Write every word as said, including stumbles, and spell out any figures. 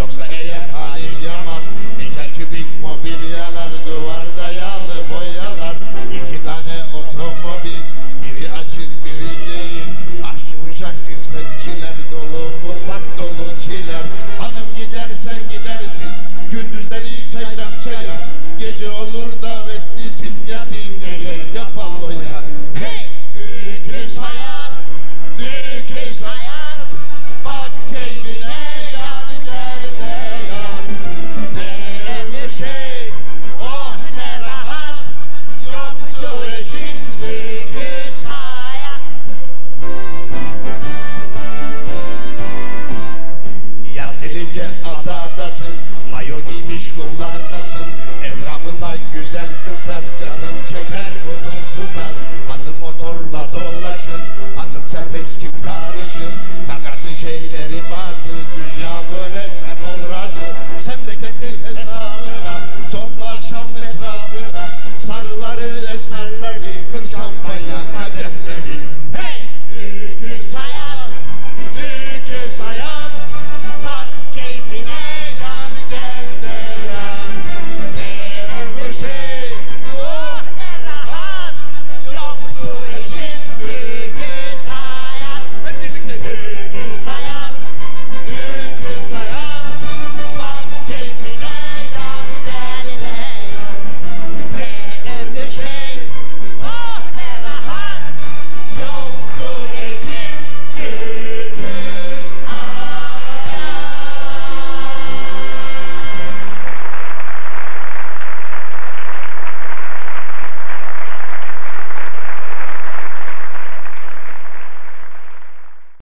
Yoksa eğer halin yaman, nikel kübik mobilyalar, duvarda yağlı boyalar, iki tane otomobil, biri açık biri değil. Aşçı uşak hizmetçiler dolu, mutfak dolu kiler. Hanım gidersen gidersin, gündüzleri çaydan çaya, gece olur davetlisin, ya dinleye ya palloya. Hey! Lüküs hayat, lüküs hayat, bak keyfine yan gel de yan. Ne bir şey, oh ne rahat, yoktur eşin lüküs hayat. Yaz gelince adadasın, mayo giymiş kumlardasın, etrafında güzel kızlar, canım çeker bunursuzlar. Hanım motorla dolaşır, hanım serbest kim karışır, takarsın şeyleri bazı, dünya böyle sen ol razı. Sen de kendi hesabına, topla akşam etrafına, sarıları esmerleri, kır şampanya kadehleri. Hey! Lüküs hayat, lüküs hayat, bak keyfine yan gel de yan. Ne ömür şey, oh ne rahat, yoktur eşin lüküs hayat. Hep birlikte lüküs hayat.